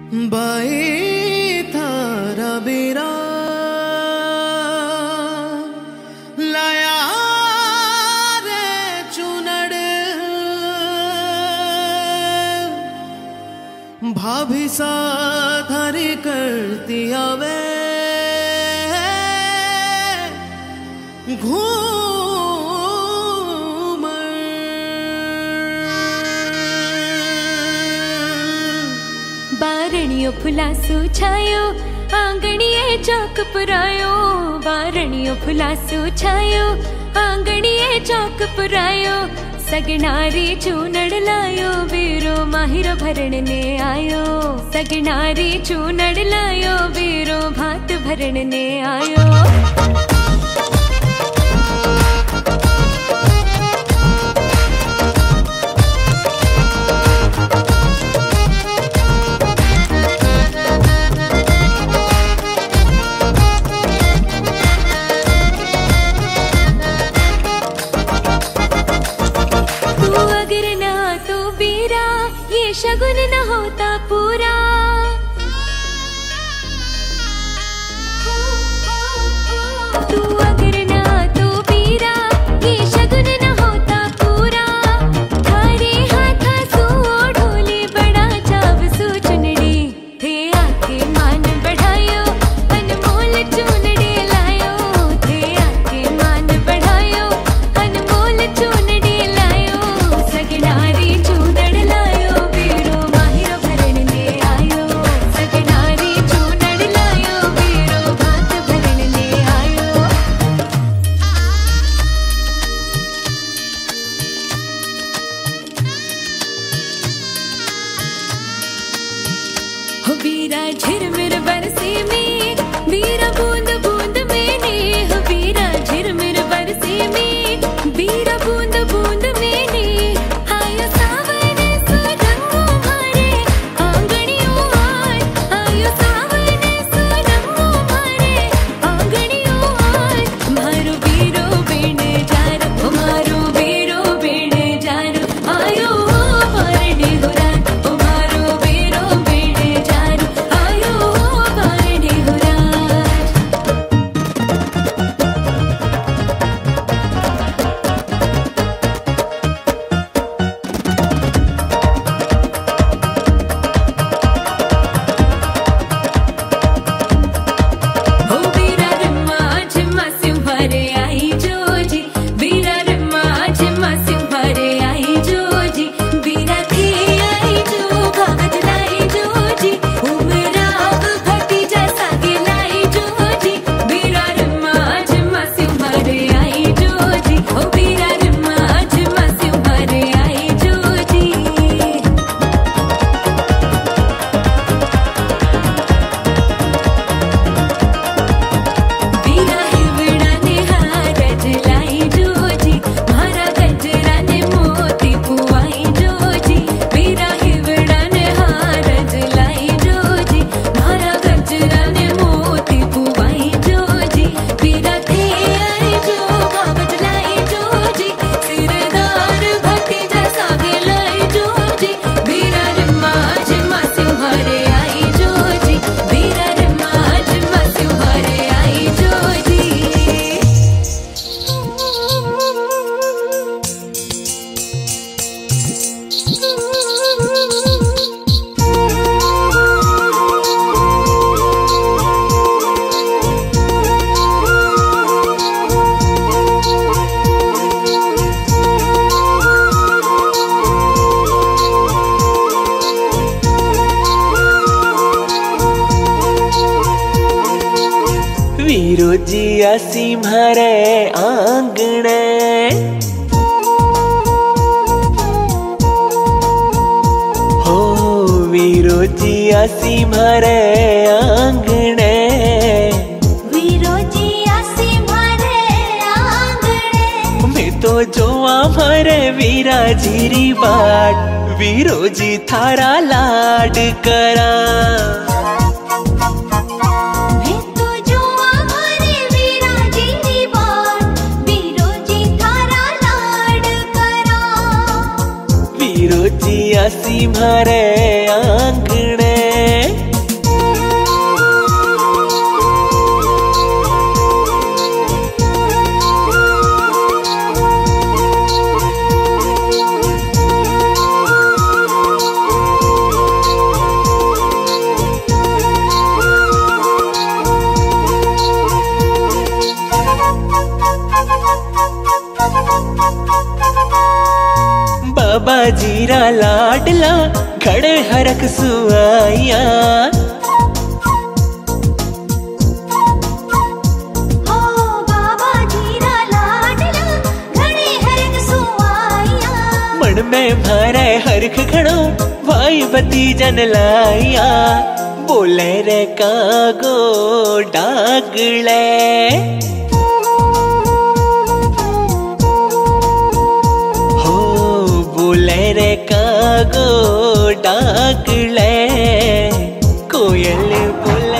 By थारा बेरा लाया रे चुनड़ भाभी सा थारी करती आवे बारणियों फुलासू छायो आंगणिये चौक पुरायो। बारणियों फुलासू छायो आंगणिये चौक पुरायो। सगनारी चूनड़ लायो वीरो माहिरो भरण ने आयो। सगनारी चूनड़ लायो वीरो भात भरण ने आयो। शगुन न होता पूरा तू अगर ना तो पीरा ये शगुन न होता पूरा। थारे हाथा सू ढोली बड़ा चाव सू चुनड़ी थे आके मान बढ़ायो अनमोल चुनड़ी लायो। थे आके मान बढ़ायो अनमोल चुनड़ी लायो। सगनारी चूनड़ लायो वीरा झिरमिर बरसे में वीरा बूंद बूंद में ने। वीरा झिरमिर बरसे में वीरा बूंद बूंद में ने। आयो सावन सुरंगो मारे आंगणियों आय। आयो सावन सुरंगो मारे आंगणियों आय। मारो वीरो बेण जार मारो वीरो बेण जार आयो मारने हो रात मारो वीरो बेण जार आयो मारने हो रात। हो वीरा रम्मा झिम्मा सिंहारे आई जोजी। वीरा रम्मा झिम्मा सिंहारे आई जोजी। वीरा थे आई जो कागज लाई जोजी। उमराव भतीजा सागे लाई जोजी। वीरा रम्मा झिम्मा सिंहारे आई जोजी। हो वीरा रम्मा झिम्मा सिंहारे आई जोजी। वीरा हिवड़ा ने हारज लाई जोजी। मारा गजरा ने मोती पुआई जोजी। वीरा हिवड़ा ने हारज लाई जोजी। मारा गजरा ने मोती पुआई जोजी। वीरा थे आई जो कागज लाई जोजी। सिरदार भतीजा सागे लाई जोजी। वीरा रम्मा झिम्मा सिंहारे आई जोजी। वीरा रम्मा झिम्मा सिंहारे आई जोजी। वीरो जी आसी म्हारे आंगणे हो। वीरो जी आसी म्हारे आंगणे। वीरो जी आसी मारे आंगणे। मैं तो जोवा मारे वीरा जीरी बाट। वीरो जी थारा लाड करा। मैं तो जो हमारे वीरा जी दी बात वीरो जी थारा लाड करा। वीरो जी आसी म्हारे आंगणे। लाडला घड़े हरक सुआइया। मन में भारे हरख खड़ो भाई बती जन लाइया। बोले रे कागो डागले हो, बोले रे कागो डागले कोयल बोले।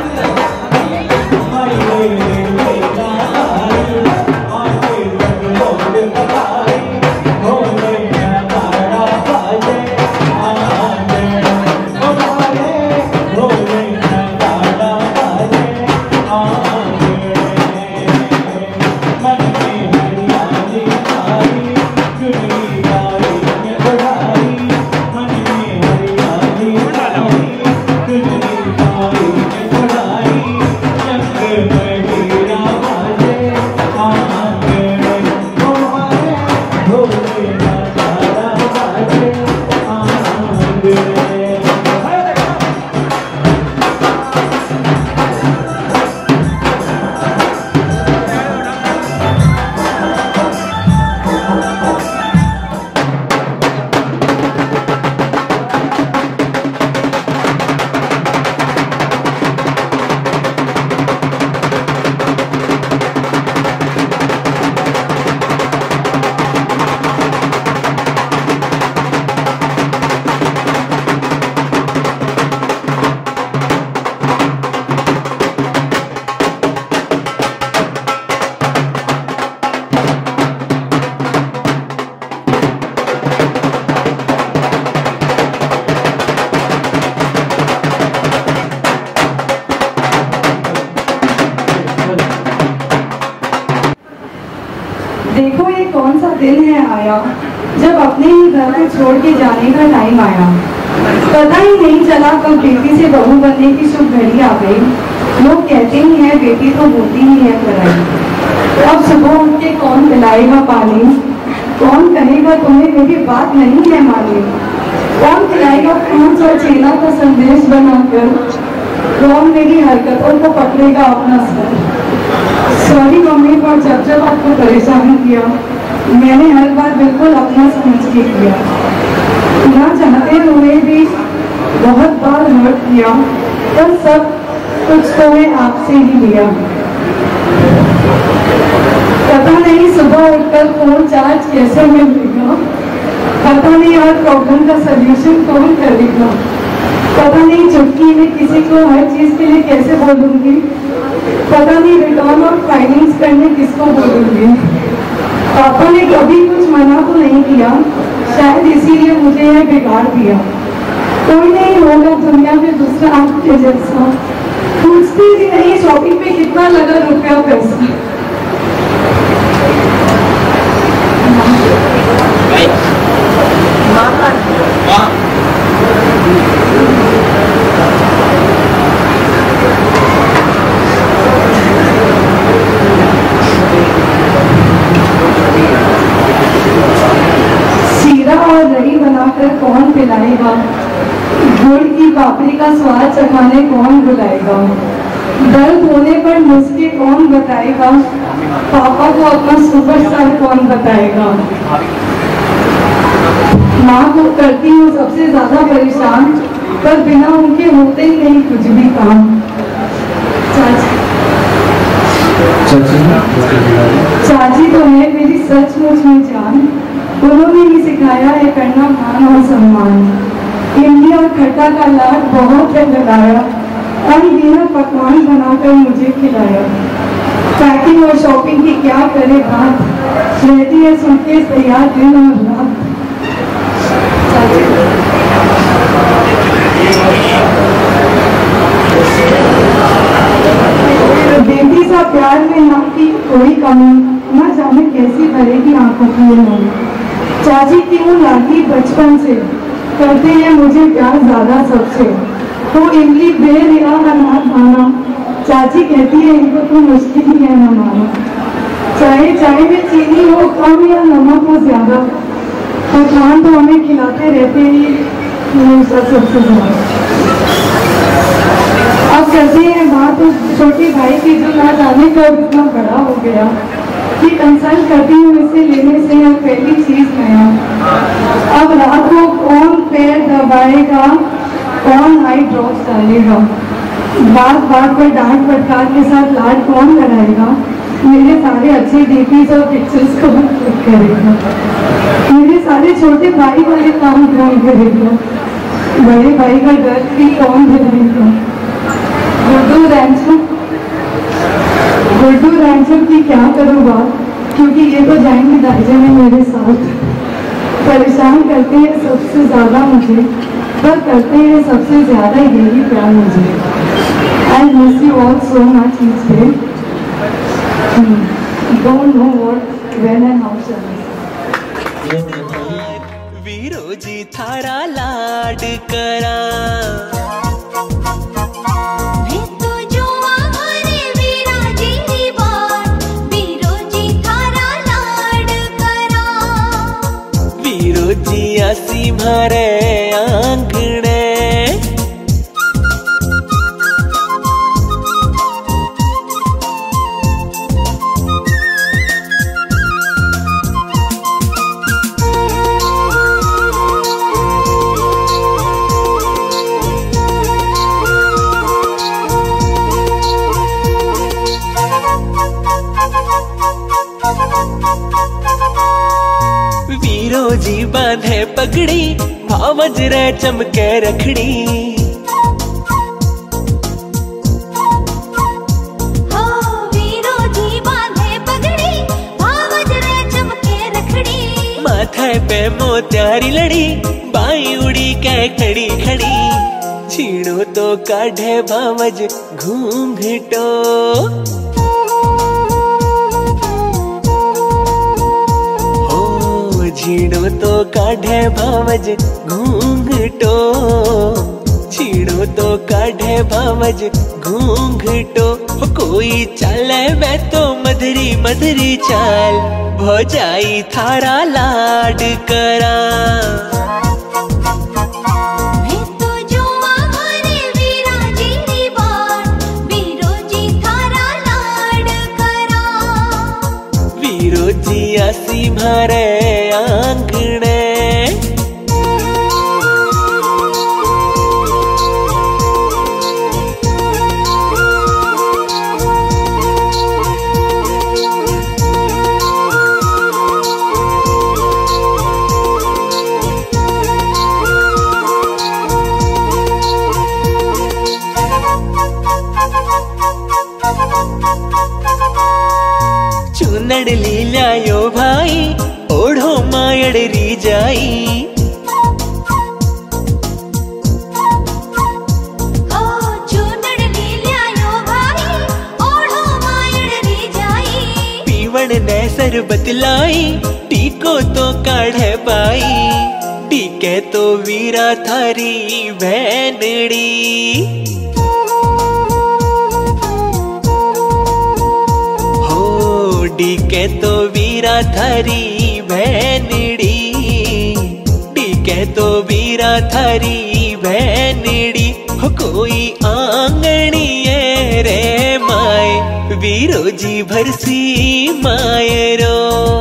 देखो ये कौन सा दिन है आया जब अपने ही घर को छोड़ के जाने का टाइम आया। पता ही नहीं चला कब बेटी से बहू बनने की शुभ घड़ी आ गई। लोग कहते ही हैं बेटी तो होती ही है पराई। अब सुबह उठ के कौन पिलाएगा पानी, कौन कहेगा तुम्हें मेरी बात नहीं है मानी, कौन खिलाएगा फ्रूट्स और चेला का संदेश बनाकर, कौन मेरी हरकतों को पकड़ेगा अपना सर। सॉरी मम्मी पर जब जब आपको परेशान किया, मैंने हर बार बिल्कुल अपना समझ के किया। ना चाहते हुए भी बहुत बार हर्ट किया, पर सब कुछ तो मैं आपसे ही लिया। पता नहीं सुबह उठकर फोन चार्ज कैसे मिलेगा, पता नहीं हर प्रॉब्लम का सलूशन कौन करेगा, पता नहीं चुटकी में किसी को हर चीज के लिए कैसे बोलूंगी, पता नहीं रिटर्न और फाइनेंस करने किसको बोलूंगी। पापा ने कभी कुछ मना तो नहीं किया, शायद इसीलिए मुझे यह बिगाड़ दिया। कोई नहीं होगा दुनिया में दूसरा आपके जैसा, पूछती भी नहीं शॉपिंग पे कितना लगा रुपया पैसा। सीरा और दही बनाकर कौन पिलाएगा, गुड़ की पापड़ी का स्वाद चखाने कौन बुलाएगा, दर्द होने पर नुस्खे कौन बताएगा, पापा को अपना सुपरस्टार कौन बताएगा। माँ को करती हूँ सबसे ज्यादा परेशान, पर बिना उनके होते ही नहीं कुछ भी काम। चाची तो है मेरी सचमुच में जान, उन्होंने ही सिखाया है करना मान और सम्मान। इमली और खट्टा का लाड बहुत है लगाया, अनगिनत पकवान बनाकर मुझे खिलाया। पैकिंग और शॉपिंग की क्या करे बात, रहती है सूटकेस तैयार दिन और रात। बेटी सा प्यार में ना की कोई कमी, ना जाने कैसी भरेगी आंखों की नमी। चाची क्यों लागी बचपन से, करते हैं मुझे प्यार ज्यादा सबसे। तो इमली बेर या अनार खाना, चाची कहती है इनको तो मुश्किल ही है मनाना। चाहे चाय में चीनी हो कम या नमक हो ज्यादा, खान तो हमें खिलाते रहते ही सबसे ज्यादा। अब करते हैं बात उस छोटे भाई की जो ना जाने कब इतना बड़ा हो गया कि कंसल्ट करती हूँ इसे लेने से अब पहली चीज नया। अब रात को कौन पैर दबाएगा, कौन आई ड्रॉप्स डालेगा, बात बात पर डांट फटकार के साथ लाड कौन कराएगा, मेरे सारे अच्छे डीपीज और पिक्चर्स कौन क्लिक करेगा, मेरे सारे छोटे भाई वाले काम कौन करेगा, बड़े भाई का डर भी कौन दिलाएगा। गुड्डू रैंसम की क्या करूँ बात, क्योंकि ये तो जाएंगे दाइजे में मेरे साथ। परेशान करते हैं सबसे ज्यादा मुझे, पर करते हैं सबसे ज्यादा यही प्यार मुझे। I miss you all so much each day, don't know what when and how shall विरोजी थारा लाड करा। विरोजी मारे आंगणे विरोजी बांधे पगड़ी, भावज रे चमके रखड़ी। हो विरोजी बांधे पगड़ी, भावज रे चमके रखड़ी। माथे पे मोत्यारी लड़ी, बाई उड़ी के खड़ी खड़ी। छीणो तो काढ़े भावज घूंघटो, छीणो तो काढ़े भावज घूंघटो, छीणो तो काढ़े भावज घूंघटो। कोई चले मैं तो मधुरी मधुरी चाल, भौजाई थारा लाड करा। विरोजी आसी मारे आंगणे चुनड़ लीलायो भाई, ओढ़ो मायड़ री जाई। ओ चुनड़ लीलायो भाई, ओढ़ो मायड़ री जाई। पीवण ने सरबत लाई, टीको तो काढ़े बाई। टीके तो वीरा थारी भैनड़ी। डीके तो वीरा थारी भैनड़ी, डीके तो वीरा थारी भैनड़ी। हो कोई आंगणी रे माय, विरोजी भरसी मायरो।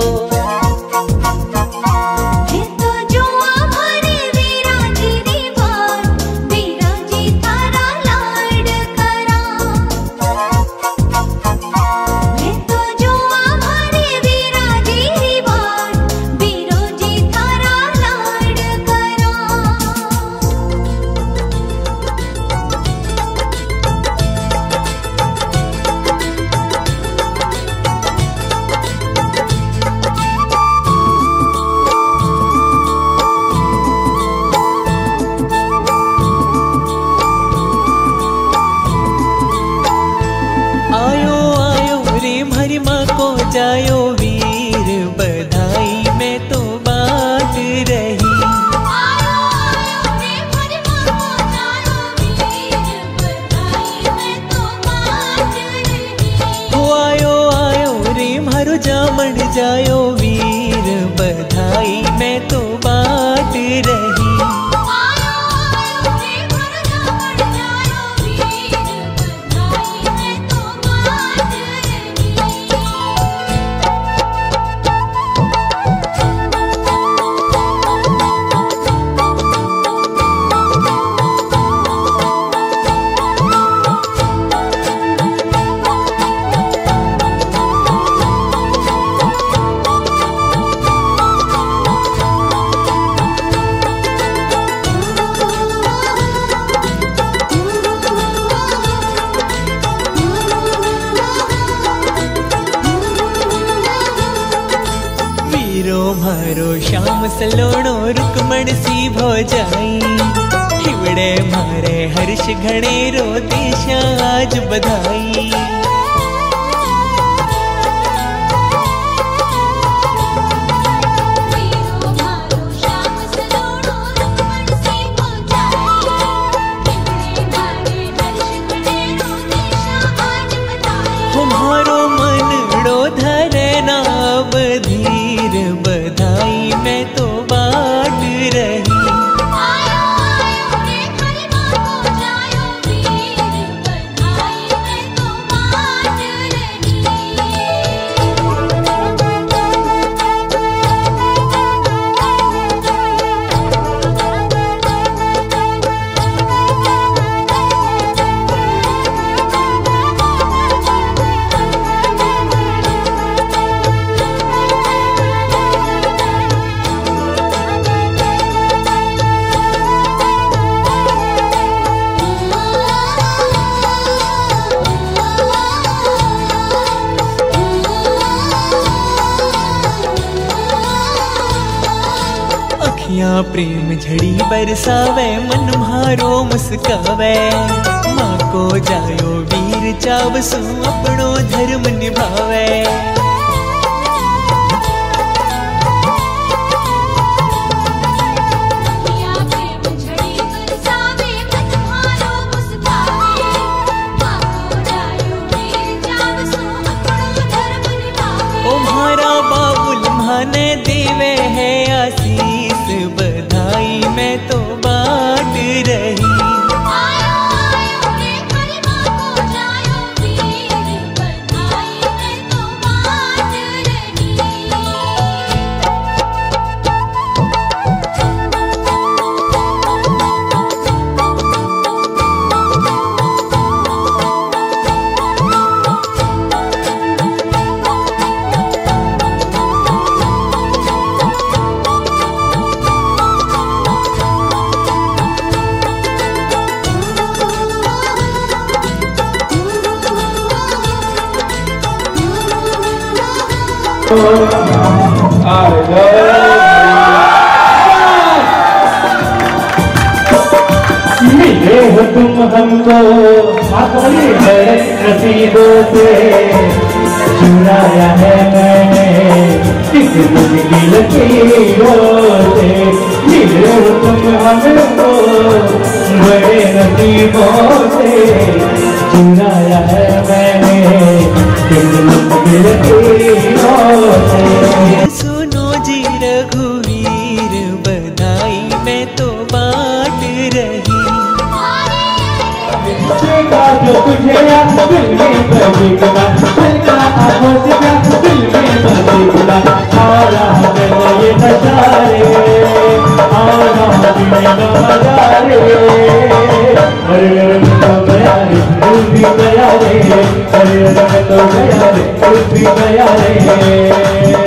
जायो वीर बधाई में तो बात रही। आयो आयो रे भरी माँ जायो वीर बधाई में तो बात रही। हो आयो आयो रे मारो जामण जायो वीर बधाई में तो बात सलोणो रुकमण सी भो जाई हिवड़े मारे हर्ष घणे रोते आज बधाई। तुम्हारो मनड़ो धरे नाव धीर बधाई मैं तो बाट रही। अखियां प्रेम झड़ी बरसावे मन म्हारो मुस्कावे माँ को जायो वीर चावसु अपनो धर्म निभावे। ओ म्हारा बाबुल म्हाने देवे है आशीष बधाई मैं तो बाट रही। मिले हो तुम हमको नसीबों से चुराया है मैंने किस मुश्किल लकीरों से। मिले हो तुम हमको बड़े नसीबों से चुराया है मैंने किस मुश्किल लकीरों से। सुनो जी रघुवीर बधाई मैं तो बाट रही। जो तुझे दिल में बजी गुना दिलका आंखों से क्या दिल में बजी गुना आला हमें ये नजारे आला हमें नजारे अरे तो गया रे दिल भी गया रे अरे तो गया रे दिल भी गया रे।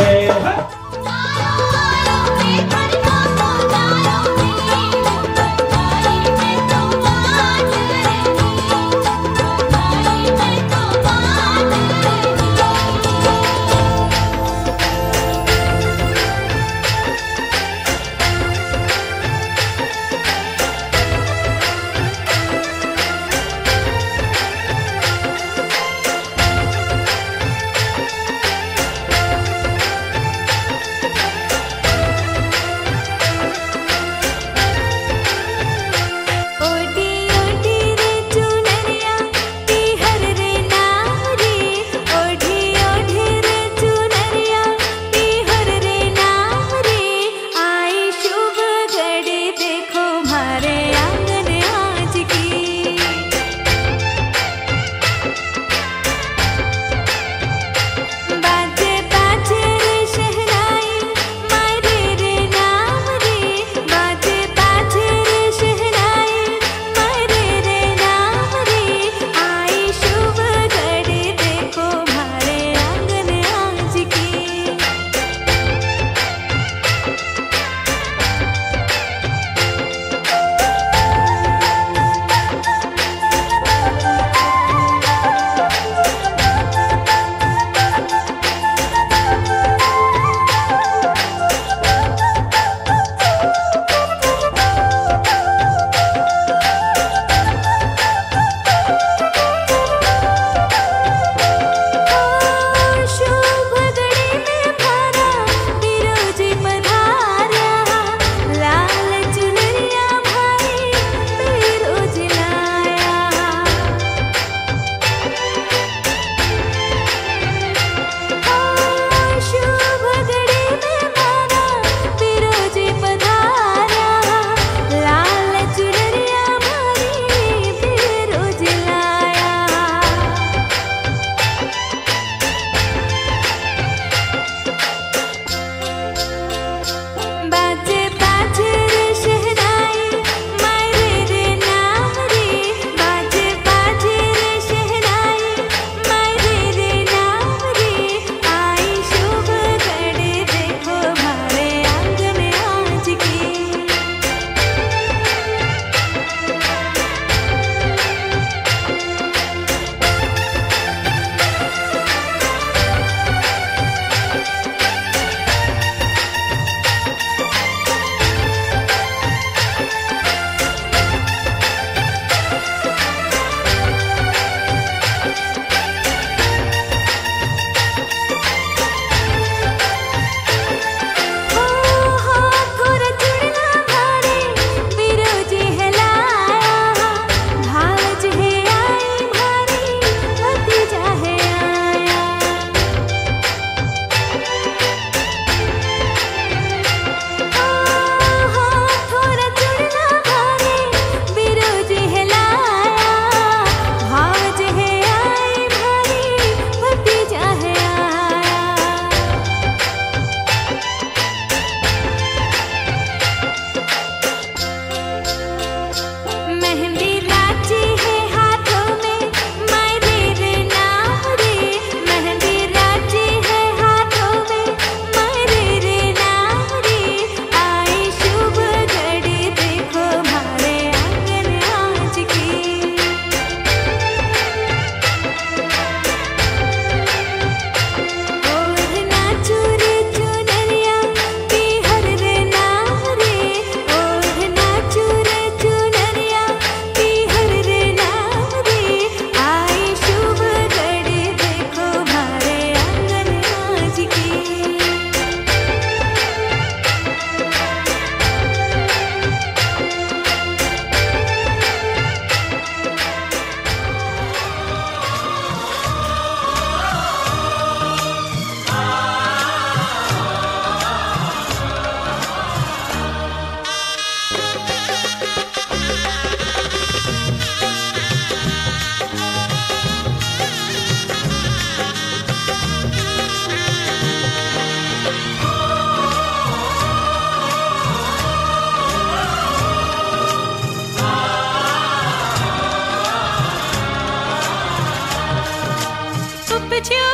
पिछियो